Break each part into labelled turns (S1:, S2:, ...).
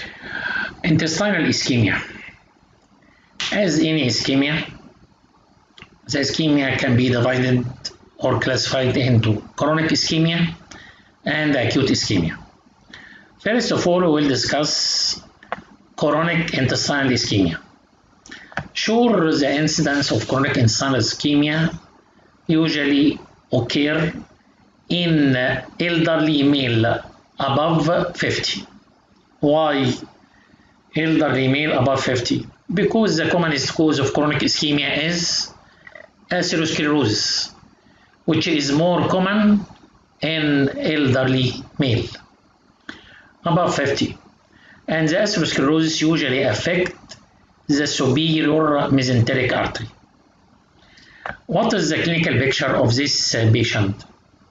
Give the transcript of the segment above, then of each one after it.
S1: Intestinal ischemia. As in ischemia, the ischemia can be divided or classified into chronic ischemia and acute ischemia. First of all, we will discuss chronic intestinal ischemia. Sure, the incidence of chronic intestinal ischemia usually occur in elderly male above 50. Why elderly male above 50? Because the commonest cause of chronic ischemia is atherosclerosis, which is more common in elderly male above 50. And the atherosclerosis usually affect the superior mesenteric artery. What is the clinical picture of this patient?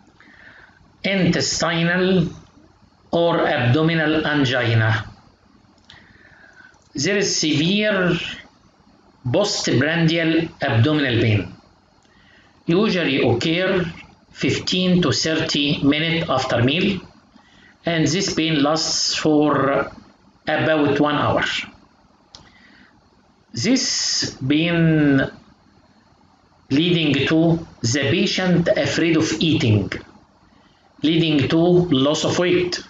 S1: Intestinal or abdominal angina. There is severe postprandial abdominal pain, usually occur 15 to 30 minutes after meal, and this pain lasts for about 1 hour. This pain leading to the patient afraid of eating, leading to loss of weight.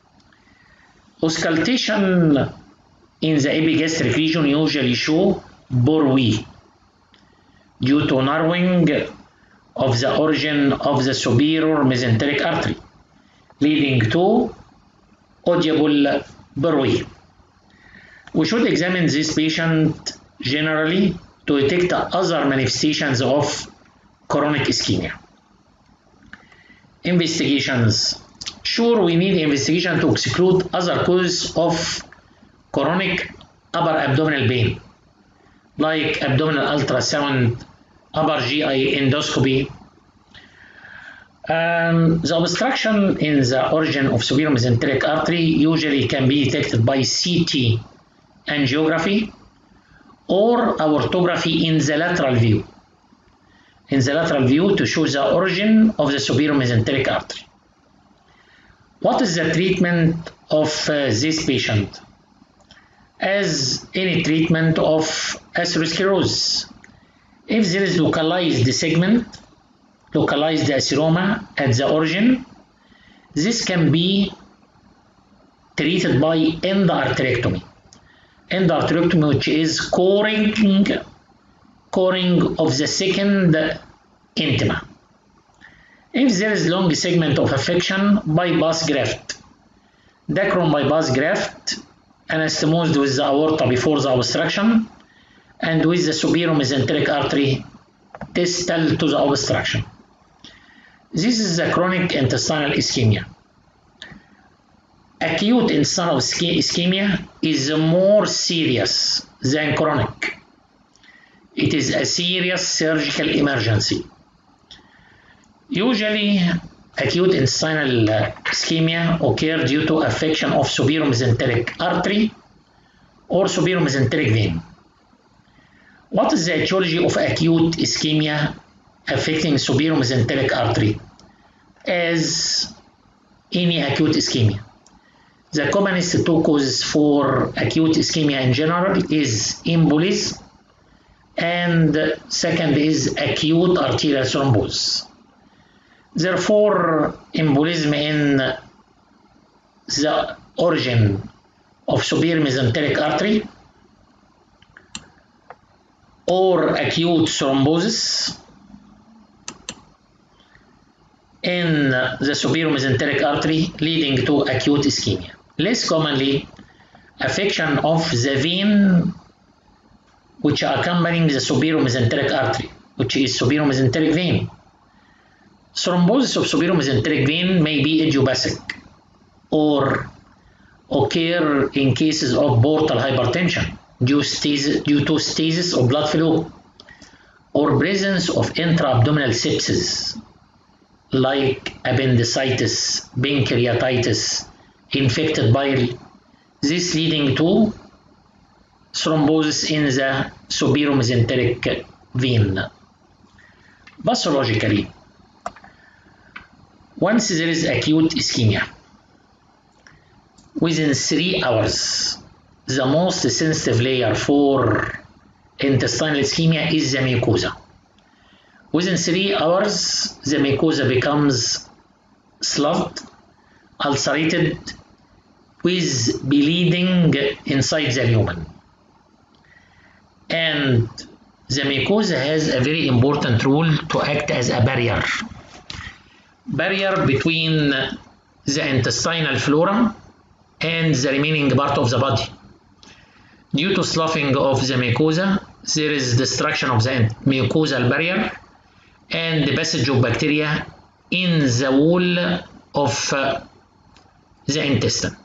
S1: Auscultation in the epigastric region usually show borui due to narrowing of the origin of the superior mesenteric artery, leading to audible borui. We should examine this patient generally to detect other manifestations of chronic ischemia. Investigations. Sure, we need investigation to exclude other causes of chronic upper abdominal pain, like abdominal ultrasound, upper GI endoscopy. The obstruction in the origin of superior mesenteric artery usually can be detected by CT angiography or aortography in the lateral view. In the lateral view to show the origin of the superior mesenteric artery. What is the treatment of this patient? As any treatment of atherosclerosis, if there is localized segment, localized atheroma at the origin, this can be treated by endarterectomy. Endarterectomy, which is coring of the second intima. If there is long segment of affection, bypass graft. Dacron bypass graft, anastomosed with the aorta before the obstruction, and with the superior mesenteric artery distal to the obstruction. This is the chronic intestinal ischemia. Acute intestinal ischemia is more serious than chronic. It is a serious surgical emergency. Usually, acute intestinal ischemia occurs due to affection of superior mesenteric artery or superior mesenteric vein. What is the etiology of acute ischemia affecting superior mesenteric artery? As any acute ischemia, the commonest two causes for acute ischemia in general is embolism, and second is acute arterial thrombosis. Therefore, embolism in the origin of superior mesenteric artery or acute thrombosis in the superior mesenteric artery leading to acute ischemia. Less commonly, affection of the vein which accompanying the superior mesenteric artery, which is superior mesenteric vein. Thrombosis of superior mesenteric vein may be idiopathic or occur in cases of portal hypertension due to stasis of blood flow or presence of intra-abdominal sepsis like appendicitis, pancreatitis, infected bile, this leading to thrombosis in the superior mesenteric vein. Pathologically, once there is acute ischemia, within 3 hours. The most sensitive layer for intestinal ischemia is the mucosa. Within 3 hours, the mucosa becomes sloughed, ulcerated, with bleeding inside the lumen. And the mucosa has a very important role to act as a barrier between the intestinal flora and the remaining part of the body. Due to sloughing of the mucosa, there is destruction of the mucosal barrier and the passage of bacteria in the wall of the intestine.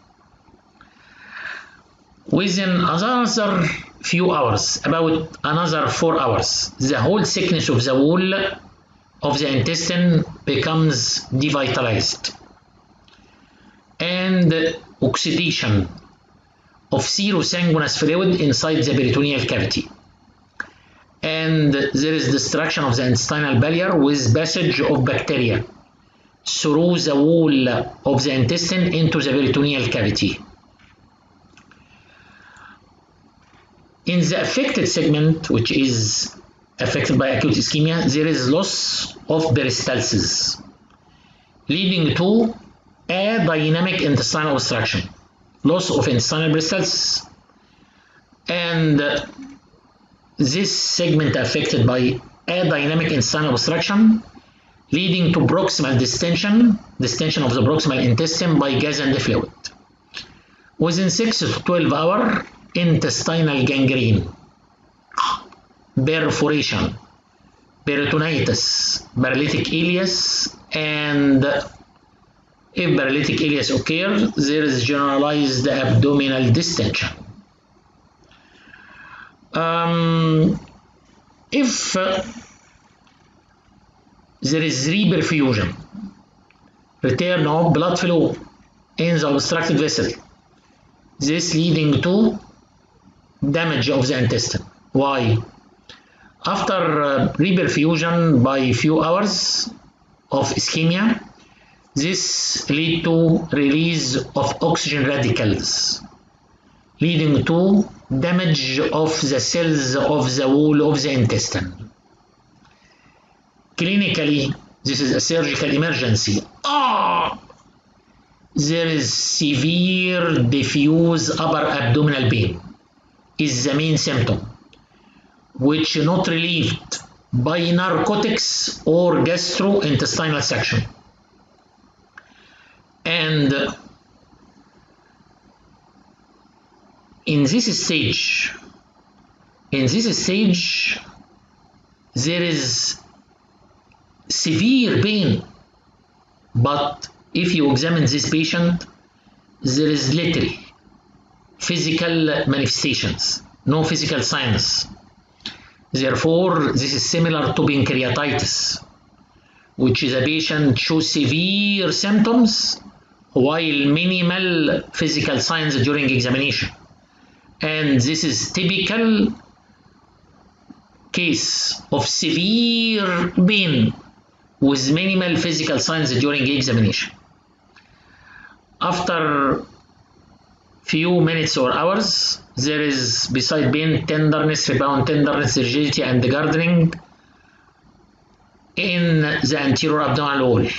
S1: Within another few hours, about another 4 hours, the whole thickness of the wall of the intestine becomes devitalized, and oxidation of serosanguinous fluid inside the peritoneal cavity, and there is destruction of the intestinal barrier with passage of bacteria through the wall of the intestine into the peritoneal cavity. In the affected segment, which is affected by acute ischemia, there is loss of peristalsis, leading to a dynamic intestinal obstruction, loss of intestinal peristalsis. And this segment affected by a dynamic intestinal obstruction, leading to proximal distension of the proximal intestine by gas and fluid. Within 6 to 12 hours, intestinal gangrene, perforation, peritonitis, paralytic ileus, and if paralytic ileus occurs, there is generalized abdominal distension. If there is reperfusion, return of blood flow in the obstructed vessel, this leading to damage of the intestine. Why? After reperfusion by few hours of ischemia, this lead to release of oxygen radicals, leading to damage of the cells of the wall of the intestine. Clinically, this is a surgical emergency. There is severe diffuse upper abdominal pain is the main symptom, which not relieved by narcotics or gastrointestinal suction. And in this stage, there is severe pain, but if you examine this patient, there is literally physical manifestations, no physical signs. Therefore, this is similar to pancreatitis, which is a patient shows severe symptoms while minimal physical signs during examination. And this is typical case of severe pain with minimal physical signs during examination. After few minutes or hours, there is, beside pain, tenderness, rebound tenderness, rigidity, and gardening in the anterior abdominal wall,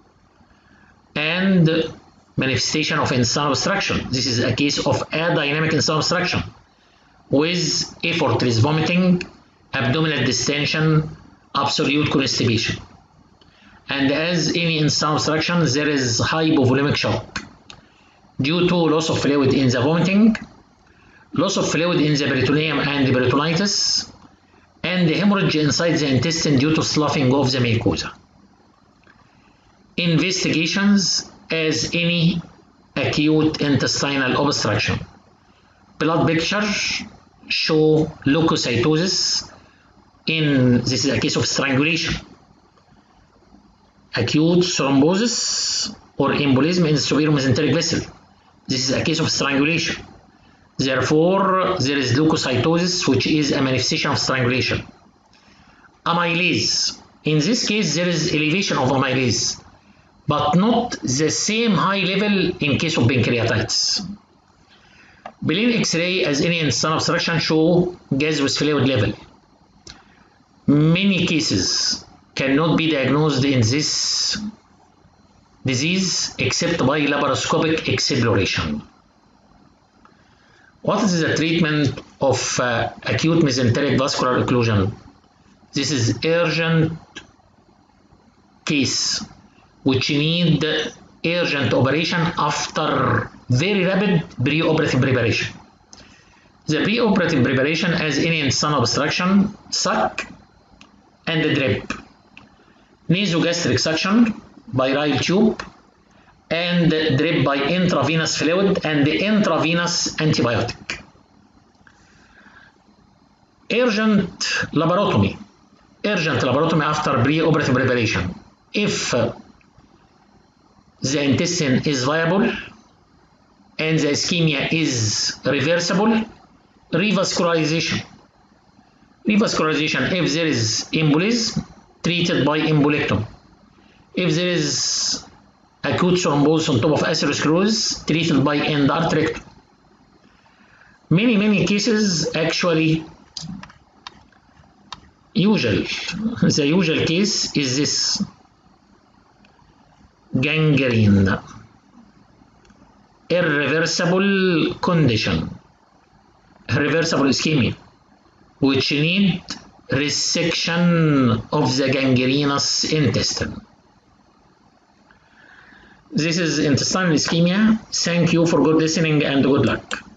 S1: and manifestation of intestinal obstruction. This is a case of a dynamic intestinal obstruction with effortless vomiting, abdominal distension, absolute constipation. And as any intestinal obstruction, there is hypovolemic shock due to loss of fluid in the vomiting, loss of fluid in the peritoneum and the peritonitis, and the hemorrhage inside the intestine due to sloughing of the mucosa. Investigations as any acute intestinal obstruction. Blood picture show leukocytosis this is a case of strangulation. Acute thrombosis or embolism in the superior mesenteric vessel. This is a case of strangulation. Therefore, there is leukocytosis, which is a manifestation of strangulation. Amylase. In this case, there is elevation of amylase, but not the same high level in case of pancreatitis. Plain X-ray as any intestinal obstruction show gaseous fluid level. Many cases cannot be diagnosed in this disease except by laparoscopic exploration. What is the treatment of acute mesenteric vascular occlusion? This is urgent case which need urgent operation after very rapid preoperative preparation. The preoperative preparation as any intestinal obstruction, suck and drip, nasogastric suction by Ryle tube, and drip by intravenous fluid and intravenous antibiotic. Urgent laparotomy after preoperative preparation. If the intestine is viable and the ischemia is reversible, revascularization. Revascularization if there is embolism, treated by embolectomy. If there is acute thrombosis on top of atherosclerosis, treated by endarterectomy. Many cases actually the usual case is this gangrene, irreversible condition, irreversible ischemia, which need resection of the gangrenous intestine. This is intestinal ischemia. Thank you for good listening and good luck.